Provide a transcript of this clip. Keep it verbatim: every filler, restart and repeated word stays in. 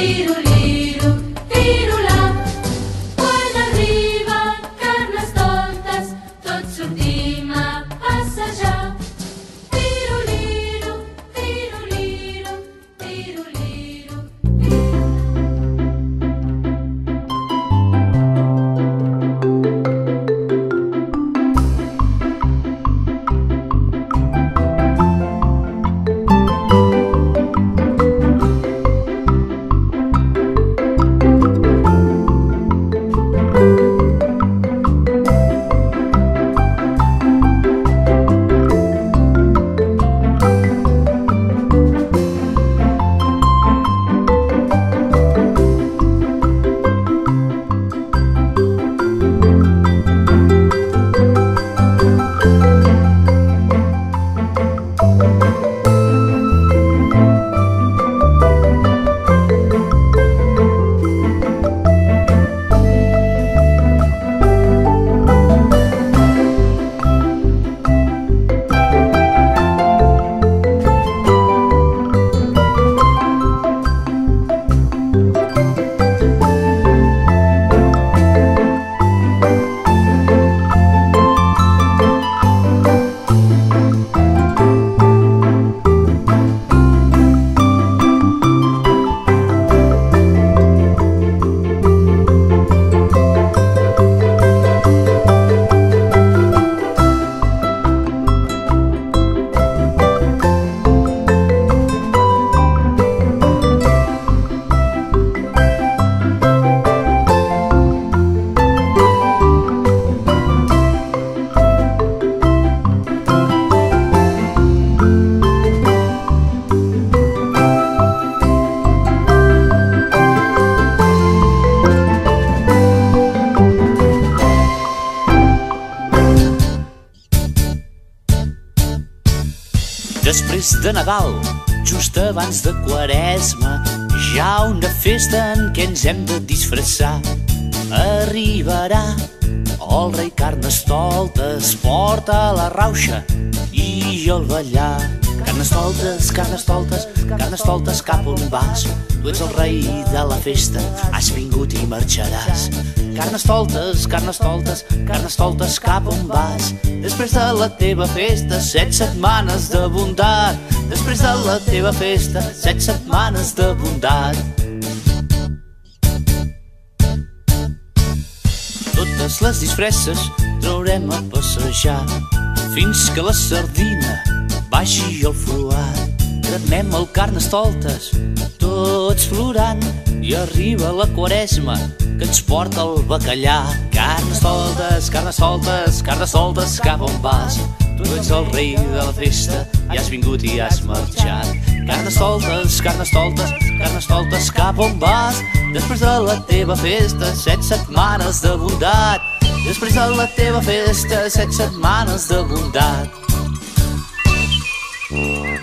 Tiroliro, tirolar. Quan arriben Carnestoltes, tots sortim a passejar. Tiroliro, tiroliro, tiroliro. Després de Nadal, just abans de Quaresma, ja una festa en què ens hem de disfressar. Arribarà el rei Carnestoltes, porta la rauxa i el ballar. Carnestoltes, Carnestoltes, Carnestoltes, cap on vas? Tu ets el rei de la festa, has vingut i marxaràs. Carnestoltes, Carnestoltes, Carnestoltes, cap on vas? Després de la teva festa, set setmanes de bondat. Després de la teva festa, set setmanes de bondat. Totes les disfresses traurem a passejar fins que la sardina baixi el fruat. Cremem el Carnestoltes, tots plorant, i arriba la Quaresma que ens porta el bacallà. Carnestoltes, Carnestoltes, Carnestoltes, cap on vas? Tu ets el rei de la festa, i has vingut i has marxat. Carnestoltes, Carnestoltes, Carnestoltes, cap on vas? Després de la teva festa, set setmanes de bondat. Després de la teva festa, set setmanes de bondat.